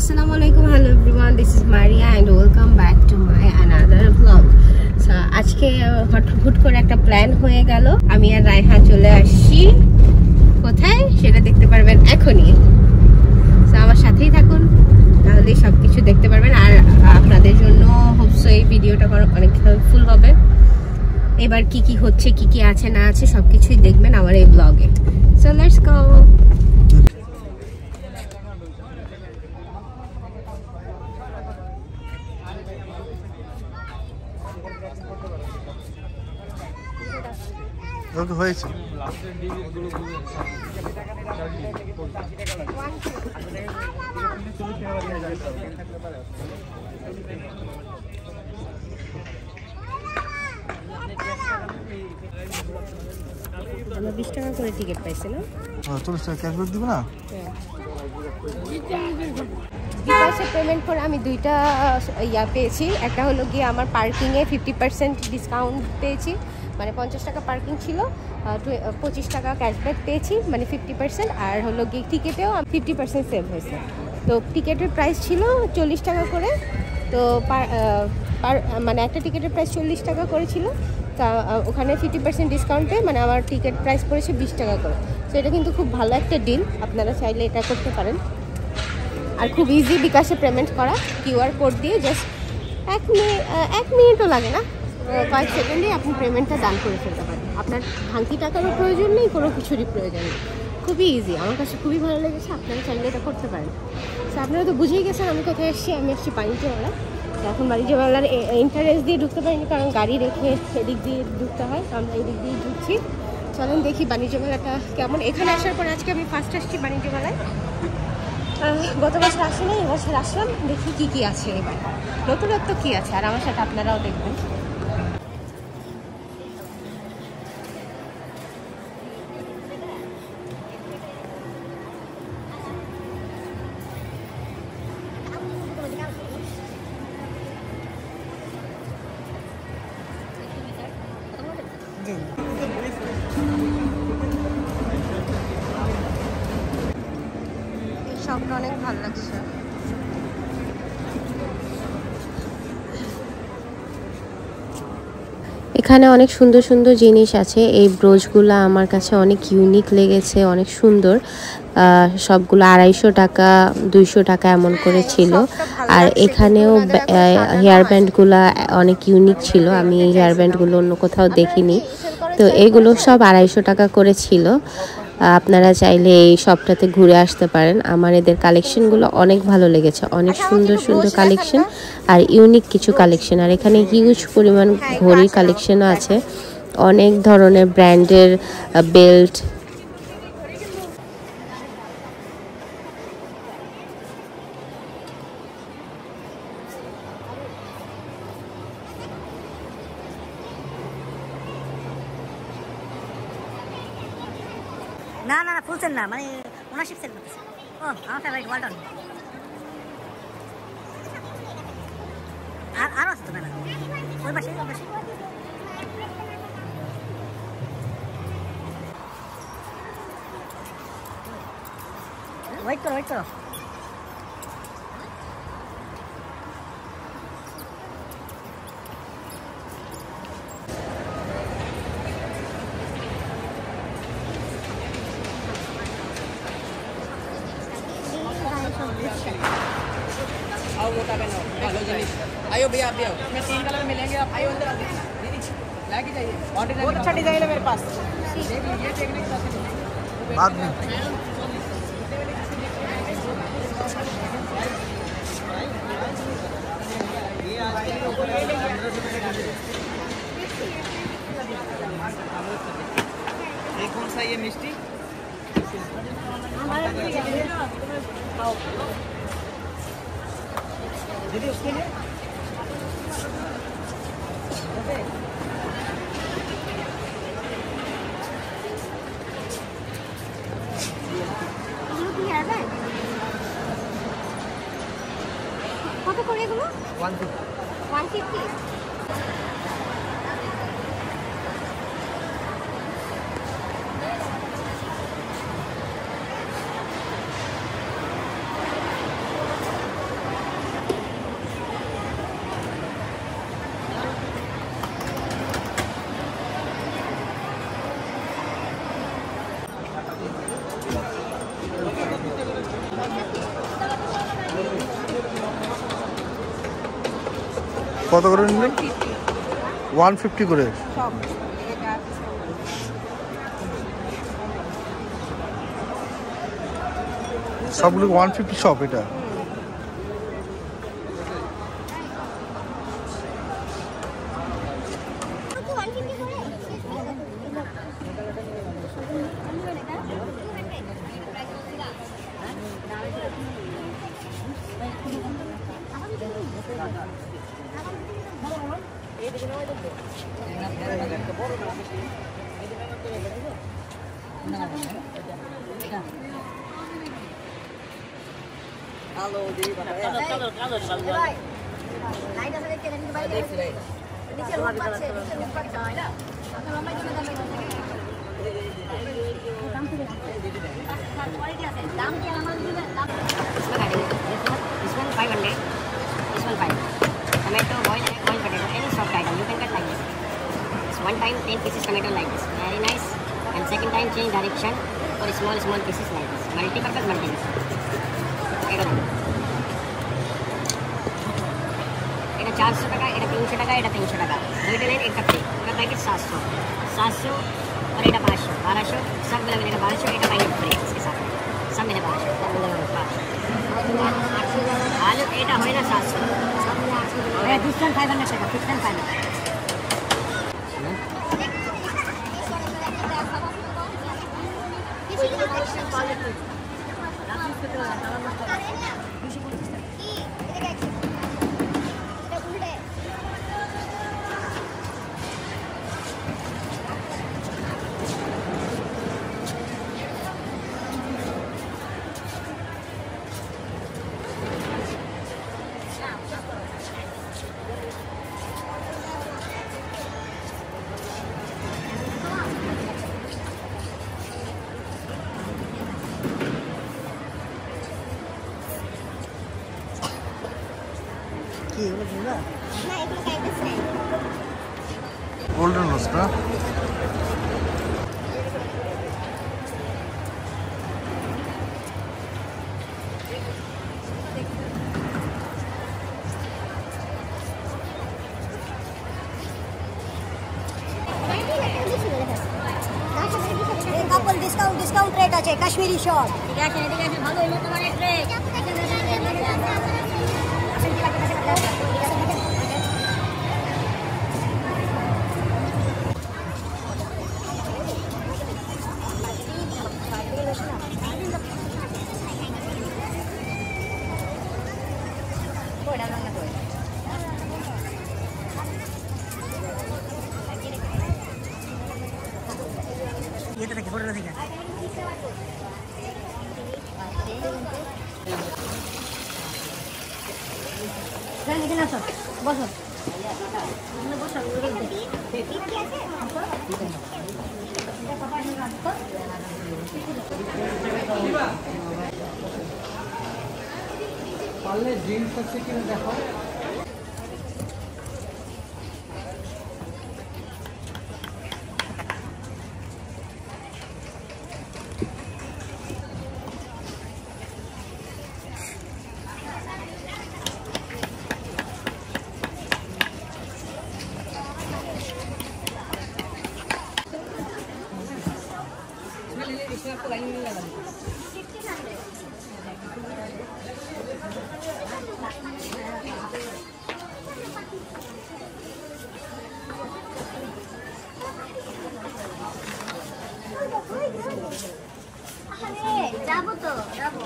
Assalamualaikum, hello everyone, this is Maria and welcome back to my another vlog. So আজকে হুট করে একটা plan হয়ে গেল, আমি আর রায়হান চলে আসছি। কোথায় সেটা দেখতে পারবেন এখনই। সো আমার সাথেই থাকুন, তাহলে সবকিছু দেখতে পারবেন। আর আপনাদের জন্য হোপসো এই ভিডিওটা অনেক হেল্পফুল হবে। এবার কি কি হচ্ছে, কি কি আছে না আছে সবকিছুই দেখবেন আমার এই ব্লগে। So let's go. হয়েছে আমরা 20 টাকা করে টিকিট পাইছি না? 40 টাকা ক্যাশব্যাক দিবে না? বিকাশে পেমেন্ট করে আমি দুইটা পেয়েছি। একটা হলো গিয়ে আমার পার্কিংয়ে 50% ডিসকাউন্ট পেয়েছি, মানে 50 টাকা পার্কিং ছিল, 25 টাকা ক্যাশব্যাক পেয়েছি, মানে 50%। আর হলো গিয়ে টিকিটেও 50% সেভ হয়েছে। তো টিকিটের প্রাইস ছিল 40 টাকা করে, তো মানে একটা টিকিটের প্রাইস 40 টাকা করে ছিল, তা ওখানে 50% ডিসকাউন্টে মানে আমার টিকিট প্রাইস পড়েছে 20 টাকা করে। তো এটা কিন্তু খুব ভালো একটা ডিল, আপনারা চাইলে এটা করতে পারেন। আর খুব ইজি বিকাশে পেমেন্ট করা, কিউআর কোড দিয়ে জাস্ট 1 মিনিটও লাগে না, কয়েক সেকেন্ডেই আপনি পেমেন্টটা দান করে ফেলতে পারেন। আপনার ভাঙতি টাকারও প্রয়োজন নেই, কোনো কিছুরই প্রয়োজন নেই, খুবই ইজি। আমার কাছে খুবই ভালো লেগেছে, আপনারা চাইলে এটা করতে পারেন। তো আপনারা তো বুঝেই গেছেন আমি কোথায় এসেছি। আমি এসেছি বাণিজ্যমেলা। এখন বাণিজ্যমেলার এন্ট্রান্স দিয়ে ঢুকতে পারিনি, কারণ গাড়ি রেখে এদিক দিয়ে ঢুকতে হয়, তো আমরা এদিক দিয়ে ঢুকছি। চলেন দেখি বাণিজ্যমেলাটা কেমন। এখানে আসার পর আজকে আমি ফার্স্ট আসছি বাণিজ্যমেলায়। গত বছর আসি না, এবছর আসলাম, দেখি কি কি আছে এবার, নতুনত্ব কি আছে, আর আমার সাথে আপনারাও দেখবেন। এই শপটা অনেক ভালো লাগছে। এখানে অনেক সুন্দর সুন্দর জিনিস আছে। এই ব্রোচগুলো আমার কাছে অনেক ইউনিক লেগেছে, অনেক সুন্দর। সবগুলো 250 টাকা 200 টাকা এমন করে ছিল। আর এখানেও হেয়ার ব্যান্ডগুলো অনেক ইউনিক ছিল, আমি এই হেয়ার ব্যান্ডগুলো অন্য কোথাও দেখিনি। তো এইগুলো সব 250 টাকা করে ছিল। আপনারা চাইলে এই শপটাতে ঘুরে আসতে পারেন। আমার এদের কালেকশনগুলো অনেক ভালো লেগেছে, অনেক সুন্দর সুন্দর কালেকশন আর ইউনিক কিছু কালেকশন। আর এখানে হিউজ পরিমাণ ঘড়ির কালেকশনও আছে, অনেক ধরনের ব্র্যান্ডের বেল্ট। না না ফুল সেল না, মানে ওনারশিপ সেল করতেছে। ও আমার ফেভারিট ওয়ালটন। আর আরো আছে তো মেলা, ওই পাশে ওই পাশে। ওয়েট করো ওয়েট করো। आओ मोटा पहनो, हेलो जिनिस आयो भैया, आप भी आओ। इसमें 3 कलर मिलेंगे, आप आइए अंदर दीदी लाके जाइए। बहुत अच्छा डिजाइन है मेरे पास, देख लीजिए, देखने के साथ बाद में ये कौन सा, ये मिष्टी दीदी उसके लिए কত করে এগুলো? 150 150। কত করে নিলেন? 150 করে। সব সবগুলো 150 সব এটা। This one 500. This one 5. Tomato, boil egg, boil potato, any soft item you can cut like this. This one time 10 pieces tomato like this, very nice. And second time change direction for small pieces like this. Multi-purpose, multi-use. এটা 400 টাকা, এটা 300 টাকা, এটা 300 টাকা। দুইটা line একটা free. এটা packet 700 और এটা 500 1200 सब मिला मिलेगा 1200। এটা पैकेट फ्री इसके साथ सब मिले 1200 सब मिलेगा 1200। आलू এটা হয় না 700 सब मिला 800। ये डिस्काउंट 500 টাকা, डिस्काउंट 500। গোল্ডেন রোস্ট না? ডিসকাউন্ট রেট আছে কাশ্মীরি শর্ট। ঠিক আছে ভালো হলো তোমার রেট। ये तो देखिए फोटो देखिए Jangan bikin langsung, bosok. পারলে ড্রিঙ্কস আছে কিনা দেখো। आपको लाइन नहीं लगा যাবো তো যাবো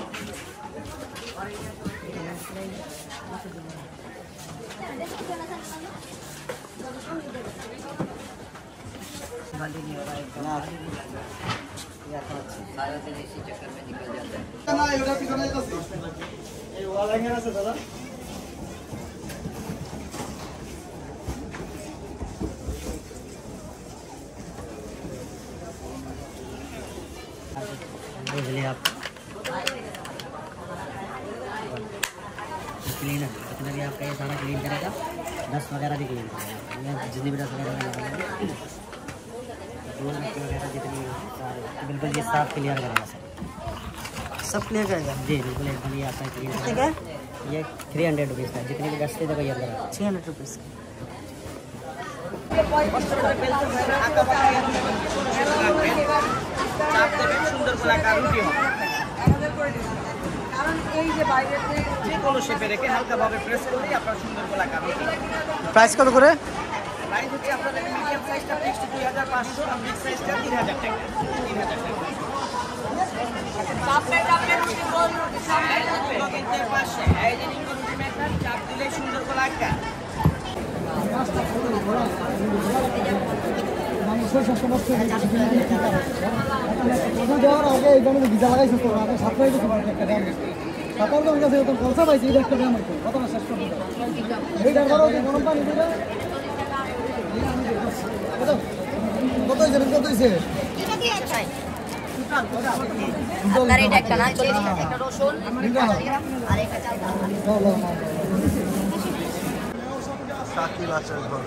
आप क्लीन जितना भी आपका ये सारा क्लीन करेगा, डस्ट वगैरह भी क्लीन करेगा, जितनी भी डस्ट वगैरह जितनी सारे बिल्कुल ये साफ क्लियर करेगा। सब क्लियर करेगा जी, बिल्कुल एकदम ये आपका क्लियर। ये 300 रुपीज़ का, जितने भी दस्ते थे भैया 300 रुपीज़ সুন্দর গোলাকার রুটি হবে, কারণ এই যে বাইরে যে কোনো শেপে রেখে হালকাভাবে প্রেস করলেই আপনার সুন্দর গোলাকার রুটি। প্রাইস কত করে? প্রাইস হচ্ছে আপনাদের মিডিয়াম সাইজটা ফিক্সড 2500 আর বিগ সাইজটা 3000 টাকা। 3000 টাকা। চাপে চাপে রুটি গোল রুটি সামনে কিন্তু পাশে এই যে নিঙ্গ রুটি মেকার চাপ দিলে সুন্দর গোলাকার। মানুষের সমস্ত দেওয়ার আগে এইখানে ভিজা লাগাইছে তো আমি সাপ্লাই দিতে পারি একটা দাম সাতার দাম কাছে তো কলসা পাইছি এটা একটা দাম আছে কত না শেষ করতে এইটার বড় গরম পানি দিলে কত হইছে এটা কি আছে আপনার এটা একটা না 40 টাকা একটা রসুন আর একটা চাল শাকিল আচার ঘর।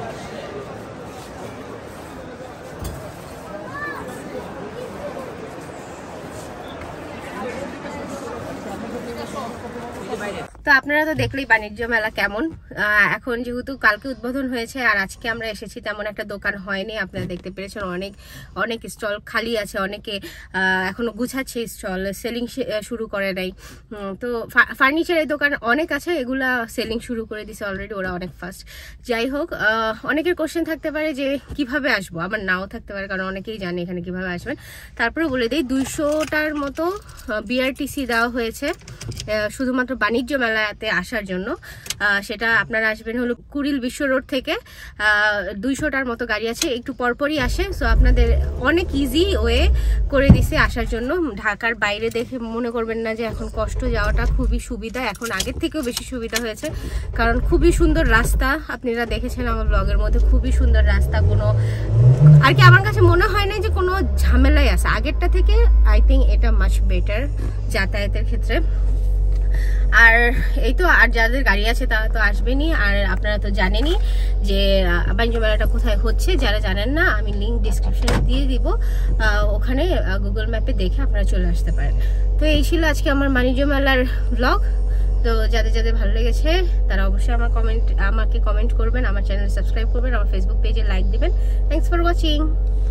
তো আপনারা তো দেখলেই বাণিজ্য মেলা কেমন। এখন যেহেতু কালকে উদ্বোধন হয়েছে আর আজকে আমরা এসেছি, তেমন একটা দোকান হয়নি। আপনারা দেখতে পেরেছেন অনেক স্টল খালি আছে, অনেকে এখনো গুছাচ্ছে স্টল, সেলিং শুরু করে নাই। তো ফার্নিচারের দোকান অনেক আছে, এগুলা সেলিং শুরু করে দিছে অলরেডি, ওরা অনেক ফাস্ট। যাই হোক, অনেকের কোশ্চেন থাকতে পারে যে কিভাবে আসবো, আমার নাও থাকতে পারে, কারণ অনেকেই জানে এখানে কিভাবে আসবেন। তারপরে বলে দিই 200টার মতো বিআরটিসি দেওয়া হয়েছে শুধুমাত্র বাণিজ্য মেলাতে আসার জন্য। সেটা আপনারা আসবেন হলো কুড়িল বিশ্ব রোড থেকে। 200টার মতো গাড়ি আছে, একটু পরপরই আসে। সো আপনাদের অনেক ইজি ওয়ে করে দিছে আসার জন্য। ঢাকার বাইরে দেখে মনে করবেন না যে এখন কষ্ট, যাওয়াটা খুবই সুবিধা, এখন আগের থেকেও বেশি সুবিধা হয়েছে, কারণ খুবই সুন্দর রাস্তা। আপনারা দেখেছেন আমার ব্লগের মধ্যে, খুবই সুন্দর রাস্তা, কোনো আর কি আমার কাছে মনে হয় না যে কোনো ঝামেলাই আছে আগেরটা থেকে। আই থিঙ্ক এটা মাচ বেটার যাতায়াতের ক্ষেত্রে। আর এই তো, আর যাদের গাড়ি আছে তারা তো আসবেনই। আর আপনারা তো জানেনই যে বাণিজ্য মেলাটা কোথায় হচ্ছে। যারা জানেন না, আমি লিঙ্ক ডিসক্রিপশনে দিয়ে দিব, ওখানে গুগল ম্যাপে দেখে আপনারা চলে আসতে পারেন। তো এই ছিল আজকে আমার বাণিজ্য মেলার ব্লগ। তো যাদের ভালো লেগেছে তারা অবশ্যই আমাকে কমেন্ট করবেন, আমার চ্যানেল সাবস্ক্রাইব করবেন, আমার ফেসবুক পেজে লাইক দিবেন। Thanks for watching.